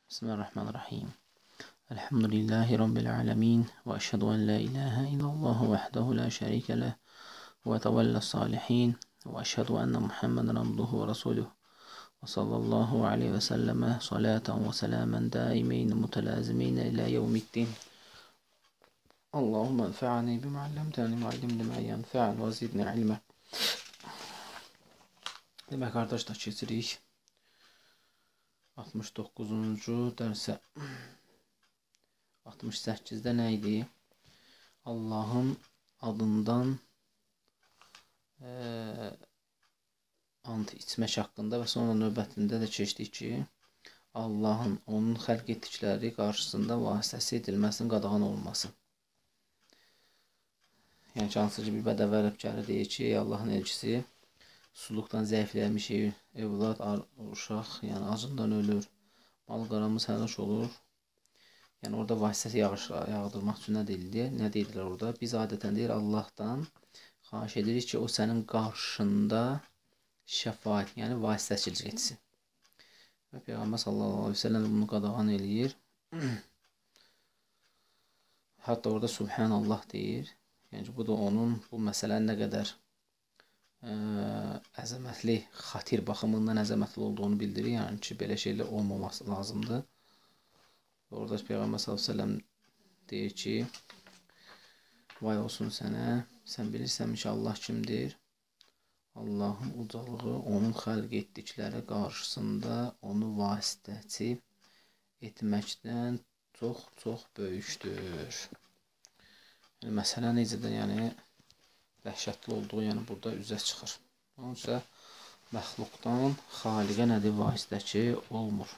Bismillahirrahmanirrahim. Elhamdülillahi Rabbil alemin. Ve eşhedü en la ilahe illallah vahdehu la şerike leh. Ve tevella salihin. Ve eşhedü enne Muhammeden abduhu ve resuluhu. Ve sallallahu aleyhi ve selleme salaten ve selamen daimeyn mutelazimeyn ila yevmiddin. Allahümme enfa'ni bima allamtani ve allimni ma yenfa'ni ve zidni ilme. Demek arkadaşlar keçirik 69-cu dərsə. 68-də nə idi? Allahın adından ant içmək haqqında və sonra növbətində də keçdik ki, Allahın onun xəlq etdikləri qarşısında vasitəsi edilməsinin qadağan olması. Yəni ki, hansı ki bir bədəvi ərəb gəlir deyir ki, Allahın elçisi suluqdan zəifləmiş evlad, uşaq, yəni acından ölür, mal qaramız həlak olur. Yəni orada vasitəsi yağdırmaq üçün nə deyirlər? Nə deyirlər orada? Biz adətən deyir Allahdan xahiş edirik ki, o sənin qarşında şəfaət, yəni vasitəçilik etsin. Və Peyğəmbər sallallahu aleyhi ve sellem bunu qadağan eləyir. Hətta orada Subhanallah deyir. Yəni bu da onun bu məsələnin nə qədər əzəmətli, xatir baxımından əzəmətli olduğunu bildirir. Yəni ki, belə şeylər olmaması lazımdır. Orada Peyğəmbər s.ə.v deyir ki, vay olsun sənə, sən bilirsən ki, Allah kimdir? Allahın ucalığı onun xəlq etdikləri qarşısında onu vasitəçi etməkdən çox böyükdür. Yəni, məsələ necədir? Yəni, dəhşətli olduğu burada üzə çıxır. Onun üçün məxluqdan xaliqə nədir? Vasitəçi olmur.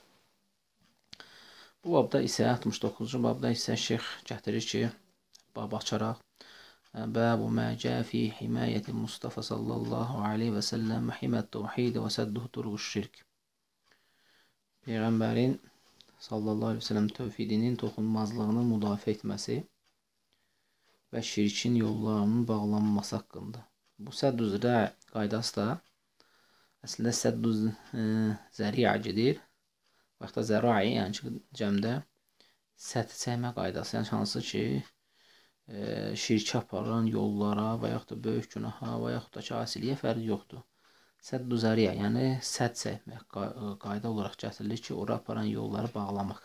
Bu babda isə 69-cu babda isə şeyx gətirir ki, bab açaraq Bəbu mə cə fi himayəti Mustafa sallallahu aleyhi və səlləm himət təvhid və sədduhu turğuş şirk. Peyğəmbərin sallallahu aleyhi və səlləm tövhidinin toxunmazlığını müdafiə etməsi və şirkin yollarının bağlanması haqqında. Bu sədd-ü zəri qaydası da əslində sədd-ü zəriə gedir. Və yaxud da zərai, yəni ki, cəmdə sədd çəkmə qaydası. Yəni hansı ki, şirkə aparan yollara və yaxud da böyük günaha və yaxud da ki, asiliyə fərqi yoxdur. Sədd-ü zəriə, yəni sədd çəkmək qayda olaraq gətirilir ki, ora aparan yolları bağlamaq.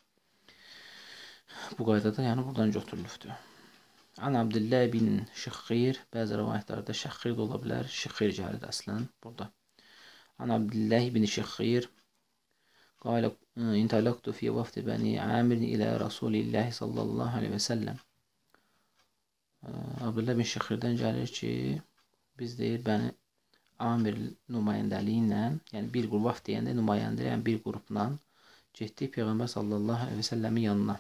Bu qaydada yəni buradan götürülübdür. An Abdillah bin Şəxxir, bəzi rəvayətlərdə Şəxxir də ola bilər, Şəxxir gəlir əslən burada. An Abdillah bin Şəxxir قال انطلقت في وفد بني عامر إلى رسول الله صلى الله عليه وسلم. Abdullah bin Şəxirdən gəlir ki, biz deyir Bəni Amir nümayəndəliyi ilə, yəni bir qrup vəfd deyəndə nümayəndə, yəni bir qrupla getdik Peyğəmbər sallallahu aleyhi və səlləmin yanına.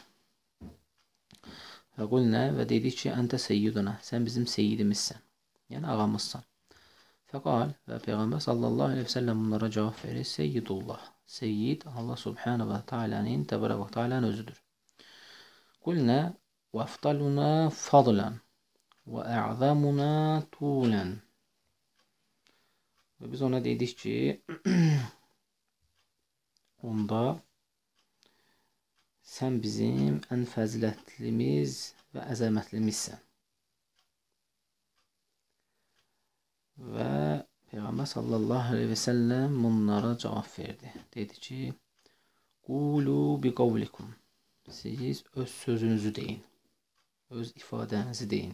Və qulnə və dedik ki, əntə seyyiduna, sən bizim seyyidimizsən, yəni ağamızsan. Fəqal və Peyğəmbər sallallahu aleyhi və səlləm bunlara cavab verir, Seyyidullah. Seyyid Allah subhanahu və teala'nın təbarək və teala'nın özüdür. Qulnə və əfdaluna fadlan və ə'zamuna tulan. Və biz ona dedik ki, onda sən bizim ən fəzilətlimiz və əzəmətlimizsən. Və Peyğəmbər sallallahu aleyhi və səlləm bunlara cavab verdi. Dedi ki, Qulu bi qavlikum. Siz öz sözünüzü deyin. Öz ifadənizi deyin.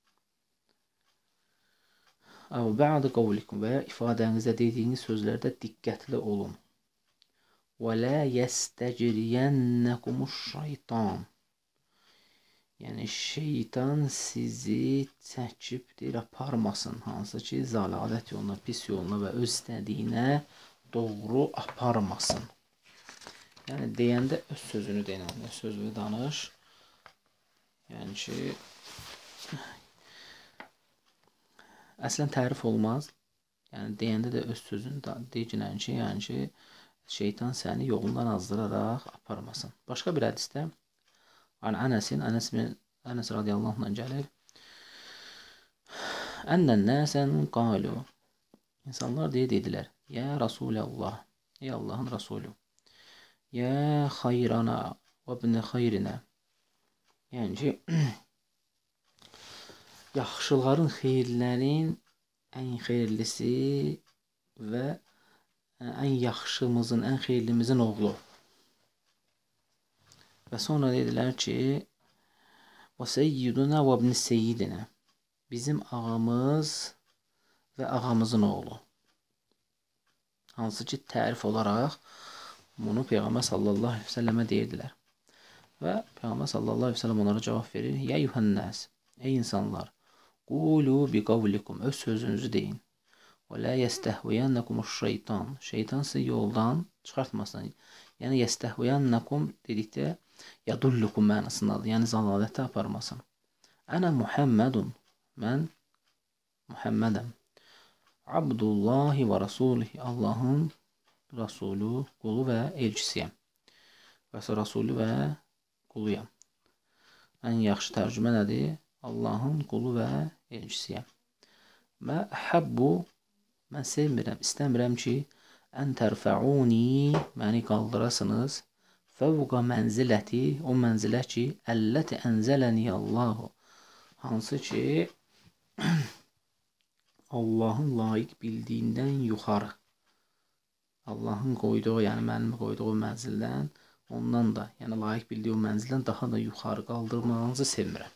Əv bə'də qavlikum və ya ifadənizdə dediyiniz sözlərdə diqqətli olun. Və lə yəstəciriyənnəkumuş şeytan. Yəni şeytan sizi çəkibdir, aparmasın. Hansı ki, zəlalət yoluna, pis yoluna və öz istədiyinə doğru aparmasın. Yəni deyəndə öz sözünü deyin, öz sözünü danış. Yəni ki, əslən tərif olmaz. Yəni deyəndə də öz sözünü deyilən ki, yəni ki, şeytan səni yolundan azdıraraq aparmasın. Başqa bir hədisdə Ənəs radiyallahu anhdan gəlir. Ənnən nəsən qalu. İnsanlar dedilər, Ya Rasulallah, ey Allahın Rasulü. yə xayrana və ibn xeyrinə. Yəni ki, yaxşıların, xeyirlərin ən xeyirlisi və ən yaxşımızın, ən xeyirlimizin oğlu. Və sonra dedilər ki, və seyyiduna və ibn seyyidinə. Bizim ağamız və ağamızın oğlu. Hansı ki, tərif olaraq bunu Peyğəmbər sallallahu aleyhi ve sellemə deyirdilər. Və Peyğəmbər sallallahu aleyhi ve sellem onlara cavab verir. Ya yuhənnəs, ey insanlar, qulu bi qavlikum, öz sözünüzü deyin. Və la yestəhviyənnəkumus şeytan, şeytan sizi yoldan çıxartmasın. Yəni, yestəhviyənnəkum dedikdə, yadullukum mənasındadır. Yəni, zalalətə aparmasın. Ənə Muhammedun, mən Muhammedəm. Abdullahi və Rasulihi, Allahın Rasulü, qulu və elçisiyəm. Və Rasulü və quluyam. Ən yaxşı tərcümə nədir? Allahın qulu və elçisiyəm. Və əhəbbu, mən sevmirəm, istəmirəm ki, ən tərfəuni, məni qaldırasınız, fəvqa mənziləti, o mənzilə ki, əlləti ənzələni Allahu, hansı ki, Allahın layiq bildiyindən yuxarı. Allahın qoyduğu, yəni mənim qoyduğu mənzildən, ondan da, yəni layiq bildiyi o mənzildən daha da yuxarı qaldırmağınızı sevmirəm.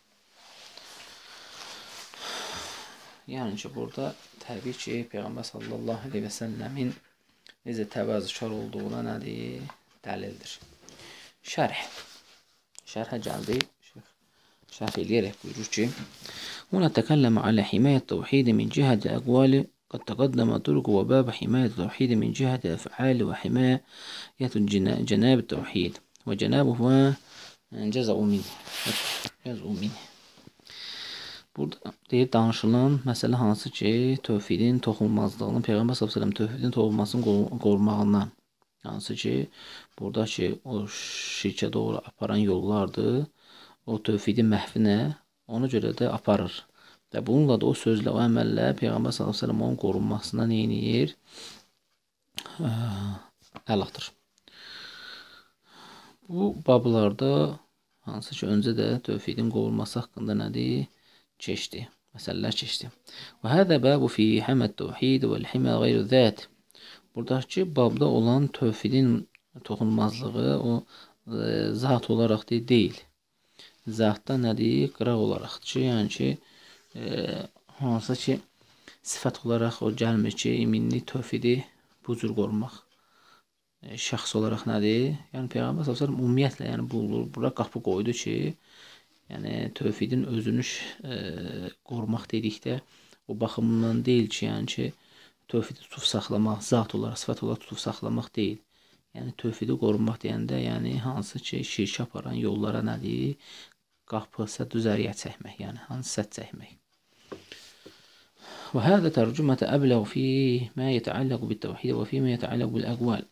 Yəni ki, burada təbii ki, Peyğəmbər sallallahu aleyhi və səlləmin necə təvazükar olduğuna nədir? Dəlildir. Şərh. Şərhə gəldik. Şərh eləyərək buyurur ki, Huna təkəlləmə alə himayət təvhidi min cihəti əqvali qad təqaddəmə turqu və bəbə himayət təvhidi min cihəti əfəali və himayət cənəb təvhid və cənəbuhu cəzəu min. Burada deyir, danışılan məsələ hansı ki, tövhidin toxunmazlığının, Peyğəmbər s.ə.v tövhidin toxunmasının qorumağından, hansı ki, burada ki, o şirkə doğru aparan yollardır, o tövhidin məhvinə, ona görə də aparır. Və bununla da o sözlə, o əməllə Peyğəmbər s.ə.v onun qorunmasına neyniyir? Əl atır. Bu bablarda, hansı ki, öncə də tövhidin qorunması haqqında nədir? Keçdi, məsələlər keçdi. Və hədə bəbu fi həməd təvhid və l-himə qeyru zət. Buradakı babda olan tövhidin toxunmazlığı o zat olaraq deyil. Zatda nədir? Qıraq olaraqdır ki, yəni ki, hansı ki, sifət olaraq o gəlmir ki, iminli tövhidi bu cür qorumaq. Şəxs olaraq nədir? Yəni, Peyğəmbər s.ə.v ümumiyyətlə, yəni, bura qapı qoydu ki, yəni, tövhidin özünü qorumaq dedikdə o baxımından deyil ki, yəni ki, tövhidi tutub saxlamaq, zat olaraq, sifət olaraq tutub saxlamaq deyil. Yəni, tövhidi qorumaq deyəndə, yəni, hansı ki, şirkə aparan yollara nədir? Qapı, düzəriyə çəkmək, yəni, hansı sədd çəkmək. Və hədə tərcümətə əbləğ fi mə yətəalləqu bit-təvhid və fi mə yətəalləqu bil-əqval.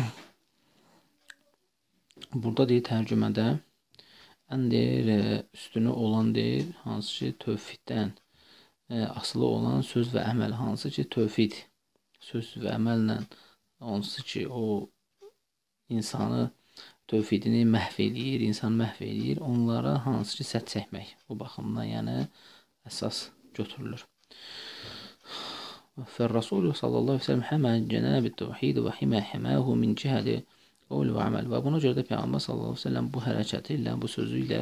Burada deyir, tərcümədə ən deyir, üstünü olan deyir, hansı ki, tövhiddən asılı olan söz və əməl, hansı ki, tövhid söz və əməllə, hansı ki, o insanı tövhidini məhv eləyir, insanı məhv eləyir, onlara hansı ki, sədd çəkmək. Bu baxımdan, yəni, əsas götürülür. Fər-Rasulü sallallahu aleyhi ve sellem həmə cənəb-i təvhid və himəhu min cihədi qavl və əməl. Və buna görə də Peyğəmbər sallallahu aleyhi ve sellem bu hərəkəti ilə, bu sözü ilə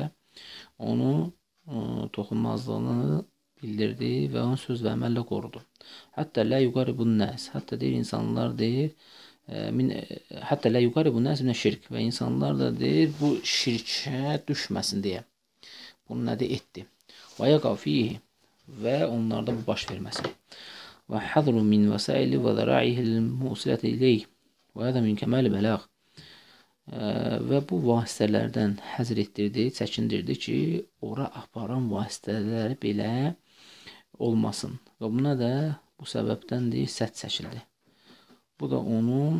onu toxunmazlığını bildirdi və onu söz və əməllə qorudu. Hətta lə yuqaribun nəs, hətta deyir, insanlar deyir, hətta lə yuqaribun nəs minə şirk və insanlar da deyir, bu şirkə düşməsin deyə. Bunu nədir etdi? Və yəqav fihi və onlarda bu baş verməsin. Və hadru min vəsaili və zəra'ihil musiləti ileyh və hədə min kəməli bələğ. Və bu vasitələrdən həzr etdirdi, çəkindirdi ki, ora aparan vasitələri belə olmasın. Və buna da bu səbəbdən deyir, sədd çəkildi. Bu da onun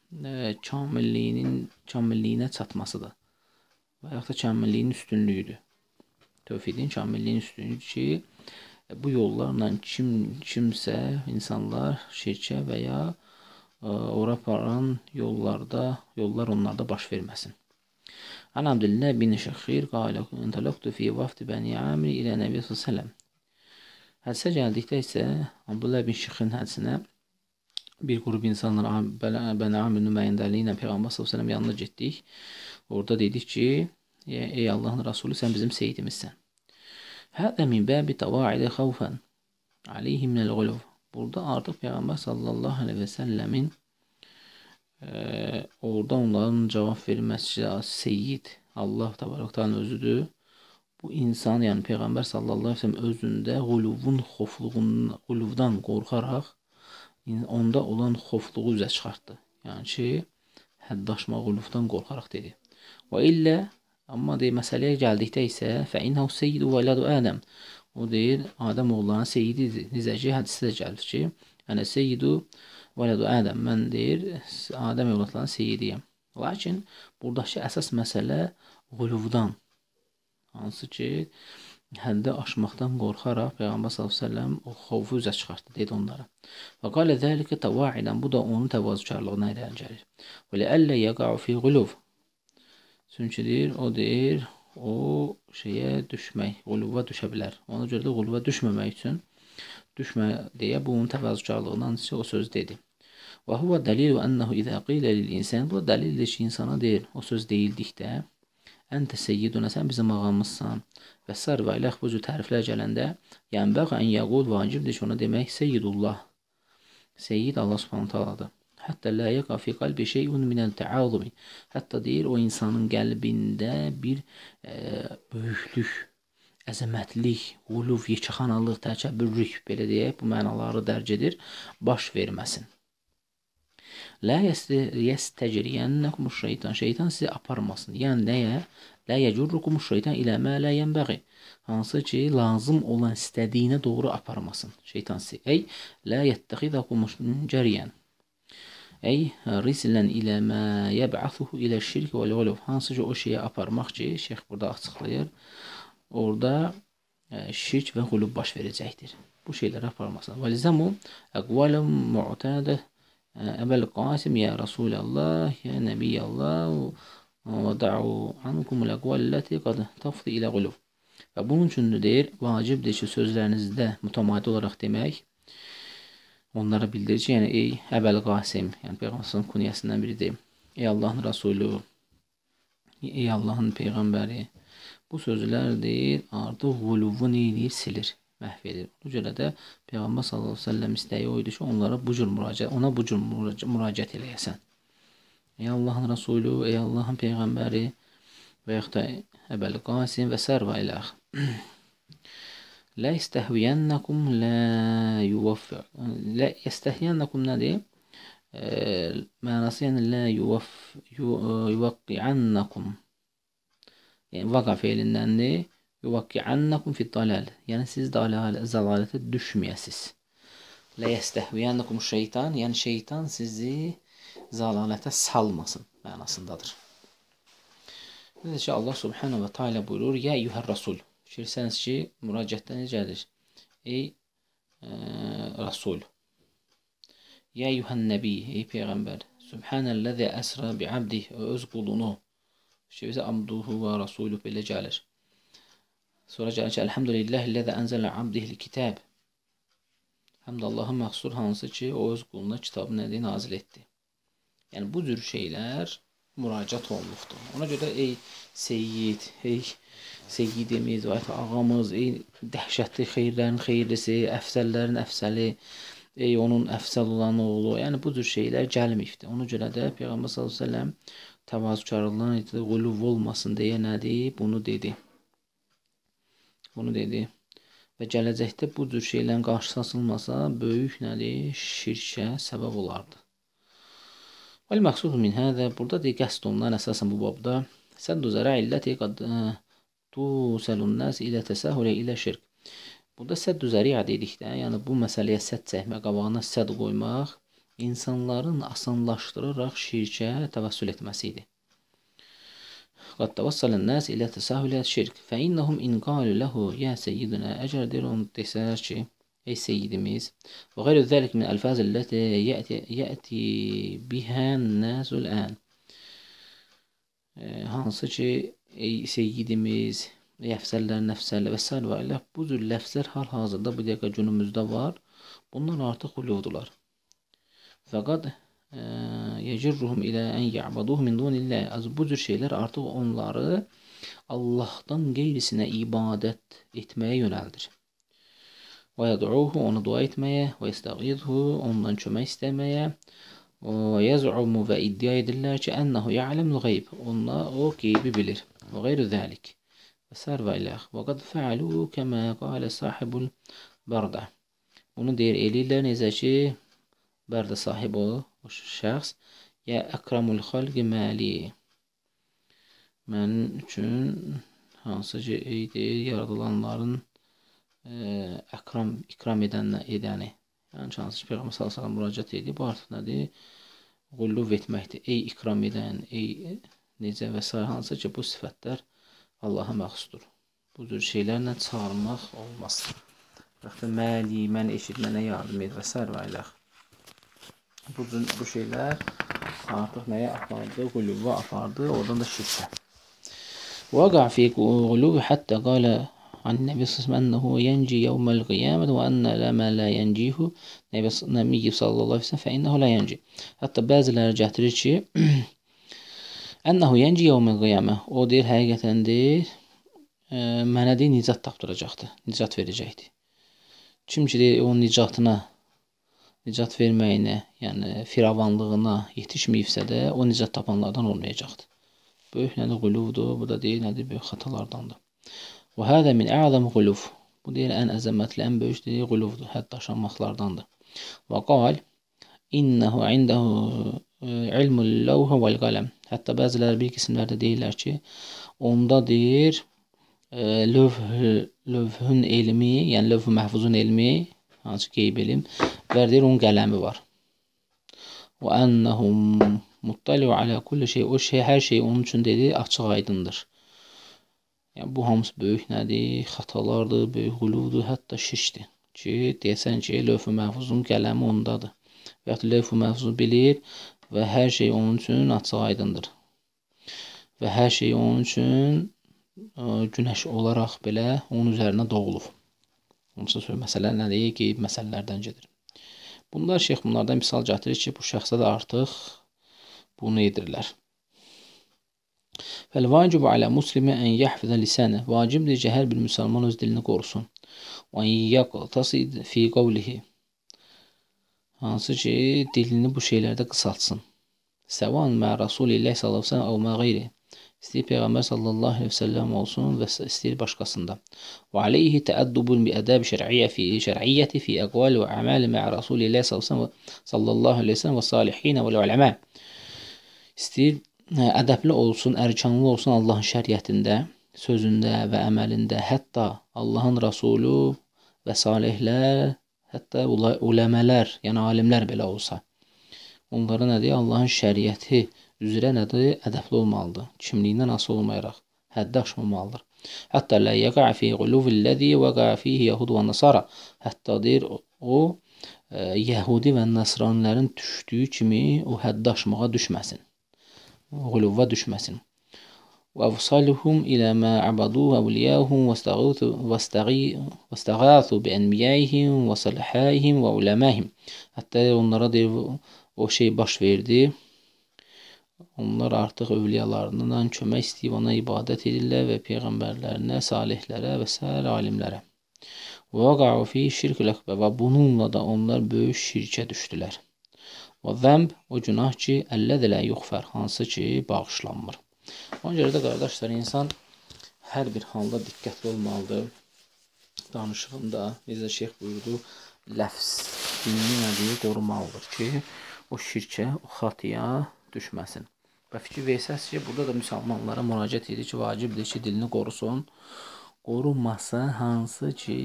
kamilliyinə çatmasıdır. Və yaxud da kamilliyin üstünlüyüdür. Tövhidin kamilliyin üstünlüyüdür ki, bu yollarla kimsə, insanlar şirkə və ya ora aparan yollar onlarda baş verməsin. An Abdullah bin Şəxir qalə intəlaqtu fi vafd Bəni Amir ilə Nəbi sallallahu Hədisə gəldikdə isə Abdullah bin Şəxirin hədisinə bir qrup insanlar Bəni Amir nümayəndəliyi ilə Peyğəmbər sallallahu yanına getdik. Orada dedik ki, ey Allahın Rasulü, sən bizim seyidimizsən. Hədə min bəbi təvaidi xavfən aleyhi minəl qulub. Burada artıq Peyğəmbər sallallahu aleyhi və səlləmin orada onların cavab verməsi seyyid Allah təbarəkənin özüdür. Bu insan, yəni Peyğəmbər sallallahu aleyhi və səlləm özündə quluvdan qorxaraq onda olan xofluğu üzə çıxartdı. Yəni ki, həddaşma quluvdan qorxaraq dedi. Və illə, amma deyir, məsələyə gəldikdə isə fəinəhu seyyidu vələdu Ədəm. O deyir, Adəm oğlanın seyyididir. Necəki hədisdə də gəlir ki, yəni seyyidu vələdu Ədəm. Mən deyir, Adəm evlatlarının seyyidiyəm. Lakin buradakı əsas məsələ quluvdan. Hansı ki, həddi aşmaqdan qorxaraq Peyğəmbər s.ə.v o xofu üzə çıxartdı, dedi onlara. Və qalə zəlikə təvaidən, bu da onun təvazükarlığına irəli gəlir. Və ləəllə yəqa'u fi quluv. Çünki deyir, o deyir, o şeyə düşmək, quluva düşə bilər. Ona görə də quluva düşməmək üçün, düşmə deyə bu onun təvazükarlığından o söz dedi. Və huvə dəlilu ənəhu izə qilə lil-insən, bu da dəlildir ki, insana deyir, o söz deyildikdə, Əntə seyyiduna, sən bizim ağamızsan və sar və iləx bu cür təriflər gələndə, yəni bəq ən yəqul vacibdir ki, ona demək Seyyidullah. Seyyid Allah subhanahu ta'aladır. Hətta lə yəqa fi qalbi şeyun minəl təazumi. Hətta deyir, o insanın qəlbində bir böyüklük, əzəmətlik, quluf, yekəxanalıq, təkəbbürlük, belə deyək, bu mənaları dərc edir, baş verməsin. Lə yəstəcriyənnəkumuş şeytan. Şeytan sizi aparmasın. Yəni nəyə? Lə yəcurrukumuş şeytan ilə mə lə yənbəği. Hansı ki, lazım olan istədiyinə doğru aparmasın. Şeytan sizi. Ey, lə yəttəxidəkumuş cəriyən. Ey, risilən ilə mə yəb'athuhu ilə şirk və l-qulub. Hansı ki, o şeyə aparmaq ki, şeyx burada açıqlayır. Orada şirk və qulub baş verəcəkdir. Bu şeyləri aparmasın. Və lizəmu əqvaləm mu'tədə Əbəl Qasim, ya Rasulallah, ya Nebiyallah, və da'u ankumul əqvalləti qad tafdi ilə qulub. Və bunun üçün deyir, vacibdir ki, sözlərinizdə mütəmadi olaraq demək, onlara bildirir ki, yəni, ey Əbəl Qasim, yəni Peyğəmbərin kunyəsindən biridir, ey Allahın Rasulü, ey Allahın Peyğəmbəri, bu sözlər deyir, artıq qulubu neyir, silir. Məhv edir. Bu görə də Peyğəmbər sallallahu əleyhi və səlləm istəyi o idi ki, onlara bu cür müraciət eləyəsən. Ey Allahın Rasulü, ey Allahın Peyğəmbəri və yaxud da Əbəl Qasim və sər və iləx. Lə istəhviyənnəkum lə yuvaffiq. Lə istəhiyyənnəkum nədir? Mənası yəni lə yuvaqqi'ənnəkum. Yəni vaqa feilindəndir. Yuvakki'annakum fid-dalal. Yəni siz zəlalətə düşməyəsiz. La yestehviyannakum şeytan, yəni şeytan sizi zəlalətə salmasın mənasındadır. Necə ki Allah Subhanahu və Teala buyurur: "Ya eyyuhər rasul." Fikirsəniz ki, müraciətdə necədir? Ey Rasul. Ya eyyuhən nəbi, ey peyğəmbər. Subhanəllazi əsra bi'abdihi, öz qulunu. Şeysə abduhu və rasuluhu belə gəlir. Sonra gəlir ki, Elhamdülillahilləzi ənzələ abdihil kitab. Həmd Allahın məxsur hansı ki, o öz quluna kitabı nədir, nazil etdi. Yəni, bu cür şeylər müraciət olunubdur. Ona görə ey seyyid, ey seyyidimiz, ağamız, ey dəhşətli xeyirlərin xeyirlisi, əfsəllərin əfsəli, ey onun əfsəl olan oğlu. Yəni, bu cür şeylər gəlməyibdir. Ona görə də Peyğəmbər s.ə.v təvazükarlığından quluv olmasın deyə nədir? Bunu dedi. Bunu dedi. Və gələcəkdə bu cür şeylərin qarşısı açılmasa, böyük nədir? Şirkə səbəb olardı. Vəl məqsudu min hədə, burada deyir, qəsd olunan əsasən bu babda, səddu zərə illəti qad tusəlun nəs ilə təsəhulə ilə şirk. Burada səddu zəriyə dedikdə, yəni bu məsələyə sədd çəkmək, qabağına sədd qoymaq, insanların asanlaşdıraraq şirkə təvəssül etməsidir. Qad təvəssələn nəs ilə təsəhulə şirk. Fə innəhum in qalu ləhu, yə seyyidinə, əgər deyir onu desələr ki, ey seyyidimiz. Və qeyru zəlik min əlfazilləti yəti bihən nəsul ən. Hansı ki, ey seyyidimiz, ey əfsərlər, nəfsərlər və s. və ilə bu cür ləfzlər hal-hazırda bu dəqiqə günümüzdə var. Bunlar artıq quluvdular. Fəqad yecirruhum ilə ən ya'buduhu min dunillah. Az bu cür şeylər artıq onları Allah'tan qeyrisinə ibadət etməyə yönəldir. Və yəd'uhu, onu dua etməyə, və yestəğidhu, ondan kömək istəməyə, və yəz'umu və iddia edirlər ki, ənəhu ya'lemul qeyb, o qeybi bilir. Və qeyru zəlik. Və sər və iləx. Və qad fəalu kəmə qalə sahibul bərdə. Bunu deyir, eləyirlər necə ki, bərdə sahibi o şəxs, yə əkramul xalqi məli. Mənim üçün hansı ki, deyir, yaradılanların ikram edəni. Yəni, hansı ki, Peyğəmbər sallallahu əleyhi və səlləm müraciət edir. Bu artıq nədir? Qulluq etməkdir. Ey ikram edən, ey necə və s. hansı ki, bu sifətlər Allaha məxsusdur. Bu cür şeylərlə çağırmaq olmaz. Bəxtə məli, mən eşit, mənə yardım et və s. və ilə. Bu şeylər artıq nəyə apardı? Qulluğa apardı. Oradan da şirkə. وقع في غلو حتى قال عن النبي صلى الله عليه وسلم أنه ينجي يوم القيامة وأن لما لا ينجيه Nəbi sallallahu aleyhi ve sellem فإنه لا ينجي. Hatta bəziləri gətirir ki, Ənəhu yenci yevmel qiyamə. O deyir, həqiqətən deyir, mənə deyir, nicat tapdıracaqdır, nicat verəcəkdir. Kim ki deyir, o nicatına, nicat verməyinə, yəni firavanlığına yetişməyibsə də, o nicat tapanlardan olmayacaqdır. Böyük nədir quluvdur, bu da deyir, nədir böyük xatalardandır. Və hədə min əzəm quluv. Bu deyir, ən əzəmətli, ən böyük deyir, quluvdur, hətta aşanmaqlardandır. Və qal, innəhu indəhu ilmul ləvhə vəl qələm. Hətta bəziləri bir qismlərdə deyirlər ki, onda deyir, lövhün elmi, yəni lövh-ü məhfuzun elmi, hansı qeyb elm, və deyir, onun qələmi var. Və ennəhum muttaliu alə kulli şey, o şey, hər şey onun üçün dedi, açıq aydındır. Yəni, bu hamısı böyük nədir? Xatalardır, böyük quluvdur, hətta şirkdir. Ki, deyəsən ki, lövh-ü məhfuzun qələmi ondadır. Və yaxud lövh-ü məhfuzu bilir və hər şey onun üçün açıq aydındır. Və hər şey onun üçün günəş olaraq belə onun üzərinə doğulub. Onsa söz məsələ nədir? Qeyb məsələlərdən gedir. Bunlardan misal gətirir ki, bu şəxsə də artıq bunu edirlər. Fəl-vacibu alə muslimi ən yəhfizə lisanə. Vacibdir ki, hər bir müsəlman öz dilini qorusun. Və yəqtasid fi qavlihi. Hansı ki, dilini bu şeylərdə qısaltsın. Səvan mə Rasulillah sallallahu əleyhi və səlləm əv mə qeyri. İstəyir Peyğəmbər sallallahu əleyhi və səlləm olsun və istəyir başqasında. Və aleyhi təəddubun bi ədəb şər'iyyəti fi əqval və əməli mə Rasulillah sallallahu əleyhi və səlləm və salihin və uləmə. İstəyir ədəbli olsun, ərkanlı olsun Allahın şəriətində, sözündə və əməlində, hətta Allahın Rasulü və salihlər, hətta uləmələr, yəni alimlər belə olsa. Onlara nədir? Allahın şəriəti üzrə nədir? Ədəbli olmalıdır. Kimliyindən asılı olmayaraq, həddi aşmamalıdır. Hətta lə yəqə fi quluvilləzi vəqə fihi yəhud və nasara. Hətta deyir, o Yəhudi və Nasranilərin düşdüyü kimi o həddi aşmağa düşməsin. Quluva düşməsin. Və əvsaluhum ilə mə əbəduhu əvliyahum və istəğathu bi ənbiyəyihim və salihəyihim və uləməhim. Hətta onlara deyir, o şey baş verdi. Onlar artıq övliyalarından kömək istəyib, ona ibadət edirlər və peyğəmbərlərinə, salihlərə və s. alimlərə. Və vəqa'u fi şirkül əkbər. Və bununla da onlar böyük şirkə düşdülər. Və zəmb, o günah ki, əllədə lə yuxfər, hansı ki, bağışlanmır. Ona görə də, qardaşlar, insan hər bir halda diqqətli olmalıdır. Danışığında, necə şeyx buyurdu, ləfz, dilini nədir, qorumalıdır ki, o şirkə, o xatıya düşməsin. Və fikir versəz ki, burada da müsəlmanlara müraciət edir ki, vacibdir ki, dilini qorusun. Qorunmasa, hansı ki,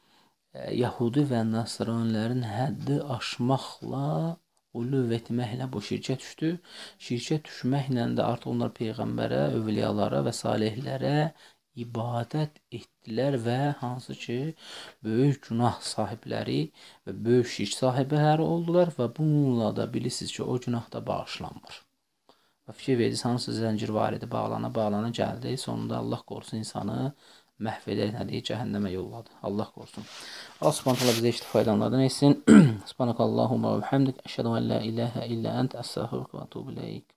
Yəhudi və Nasranilərin həddi aşmaqla qulluq etməklə bu şirkə düşdü. Şirkə düşməklə də artıq onlar peyğəmbərə, övliyalara və salihlərə ibadət etdilər və hansı ki, böyük günah sahibləri və böyük şirk sahibləri oldular və bununla da bilirsiniz ki, o günah da bağışlanmır. Və fikir verirsiniz, hansı zəncir var idi, bağlana gəldi, sonunda Allah qorusun insanı məhv edək, cəhənnəmə yolladı. Allah qorusun. Allah subhanahu teala bizə iştifa edenlerden etsin. Subhanakallahumma və bihamdik. Əşhədu en la ilahe illa ent. Əstəğfiruka və etûbü ileyk.